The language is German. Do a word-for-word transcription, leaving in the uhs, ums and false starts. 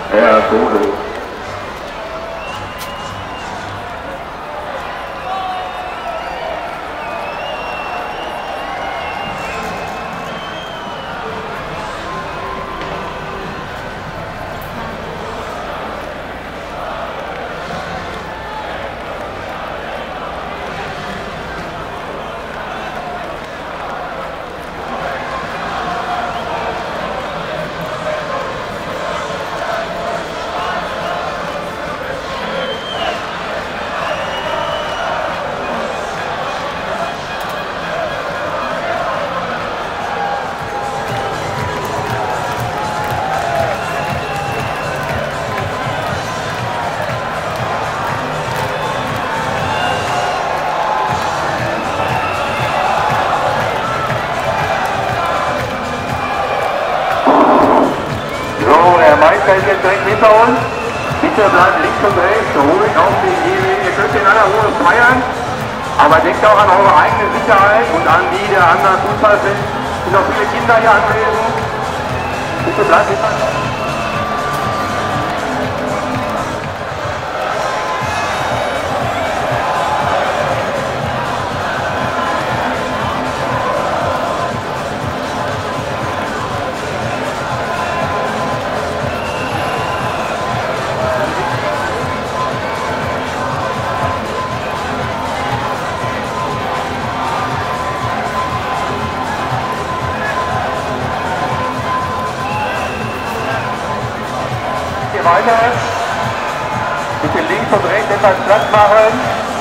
Herr Bode. Der Meister ist jetzt direkt hinter uns. Bitte bleibt links und rechts ruhig auf die Linie. Ihr könnt in aller Ruhe feiern, aber denkt auch an eure eigene Sicherheit und an die der anderen Fußballfans. Es sind auch viele Kinder hier anwesend. Bitte bleibt hinter uns. Weiter. Bitte links und rechts etwas Platz machen.